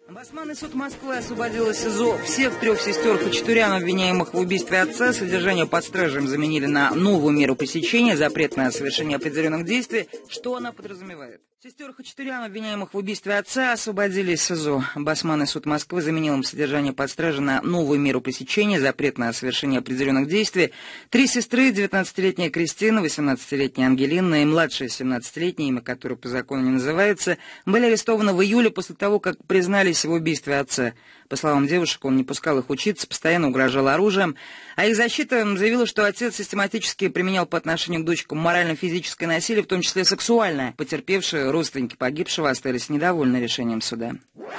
Басманный суд Москвы освободил из СИЗО всех трех сестер Хачатуряна, обвиняемых в убийстве отца. Содержание под стражей заменили на новую меру пресечения, запрет на совершение определенных действий. Что она подразумевает? Сестер Хачатуряна, обвиняемых в убийстве отца, освободили из СИЗО. Басманный суд Москвы заменил им содержание под стражей на новую меру пресечения, запрет на совершение определенных действий. Три сестры, 19-летняя Кристина, 18-летняя Ангелина и младшая 17-летняя, имя которой по закону не называется, были арестованы в июле после того, как признались в убийстве отца. По словам девушек, он не пускал их учиться, постоянно угрожал оружием. А их защита заявила, что отец систематически применял по отношению к дочкам морально-физическое насилие, в том числе сексуальное. Потерпевшие родственники погибшего остались недовольны решением суда.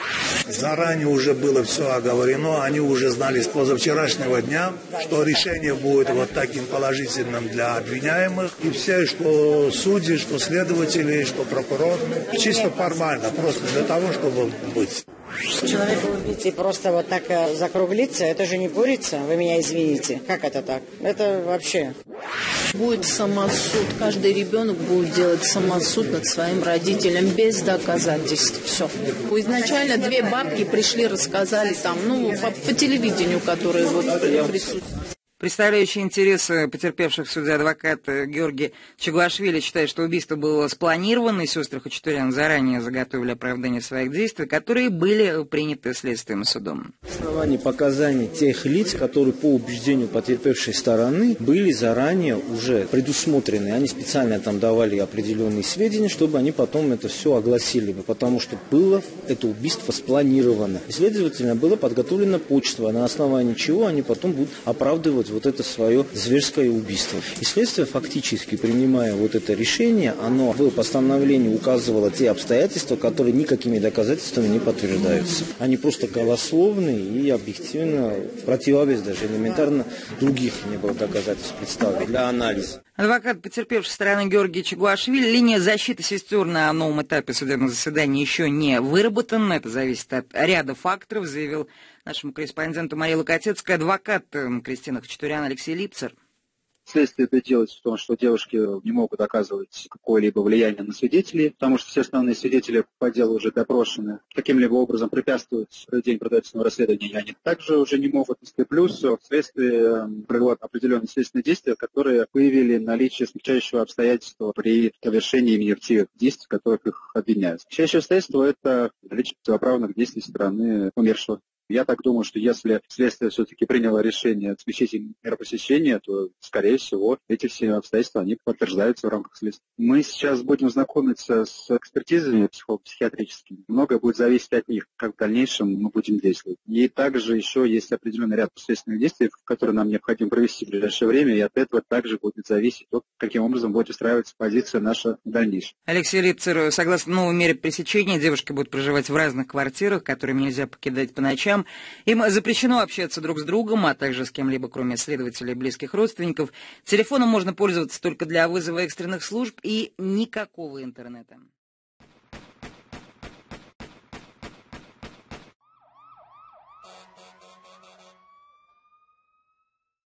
Заранее уже было все оговорено, они уже знали с позавчерашнего дня, что решение будет вот таким положительным для обвиняемых. И все, что судьи, что следователи, что прокурор, чисто формально, просто для того, чтобы быть. Человека убить и просто вот так закруглиться, это же не курица, вы меня извините. Как это так? Это вообще... Будет самосуд. Каждый ребенок будет делать самосуд над своим родителем без доказательств. Все. Изначально две бабки пришли, рассказали там, по телевидению, которые вот присутствуют. Представляющий интересы потерпевших в суде адвокат Георгий Чагуашвили считает, что убийство было спланировано, и сестры Хачатурян заранее заготовили оправдание своих действий, которые были приняты следствием и судом. На основании показаний тех лиц, которые по убеждению потерпевшей стороны были заранее уже предусмотрены, они специально там давали определенные сведения, чтобы они потом это все огласили, потому что было это убийство спланировано. И, следовательно, было подготовлено почва, на основании чего они потом будут оправдывать вот это свое зверское убийство. И следствие, фактически принимая вот это решение, оно в постановлении указывало те обстоятельства, которые никакими доказательствами не подтверждаются. Они просто голословные и объективно в противовес даже элементарно других не было доказательств представленных для анализа. Адвокат потерпевшей стороны Георгий Чагуашвили: линия защиты сестер на новом этапе судебного заседания еще не выработана. Это зависит от ряда факторов, заявил нашему корреспонденту Мария Локотецкая адвокат Кристины Хачатурян Алексей Липцер. Следствие это делает в том, что девушки не могут оказывать какое-либо влияние на свидетелей, потому что все основные свидетели по делу уже допрошены. Каким-либо образом препятствуют проведению продолжительного расследования они также уже не могут. И плюс следствие провело определенные следственные действия, которые выявили наличие смягчающего обстоятельства при совершении именно тех действий, в которых их обвиняют. Смягчающее обстоятельство – это наличие противоправных действий со стороны умершего. Я так думаю, что если следствие все-таки приняло решение смягчить меру пресечения, то, скорее всего, эти все обстоятельства, они подтверждаются в рамках следствия. Мы сейчас будем знакомиться с экспертизами психологическими. Многое будет зависеть от них, как в дальнейшем мы будем действовать. И также еще есть определенный ряд следственных действий, которые нам необходимо провести в ближайшее время, и от этого также будет зависеть то, каким образом будет устраиваться позиция наша в дальнейшем. Алексей Липцер: согласно новой мере пресечения, девушки будут проживать в разных квартирах, которые нельзя покидать по ночам. Им запрещено общаться друг с другом, а также с кем-либо, кроме следователей и близких родственников. Телефоном можно пользоваться только для вызова экстренных служб и никакого интернета.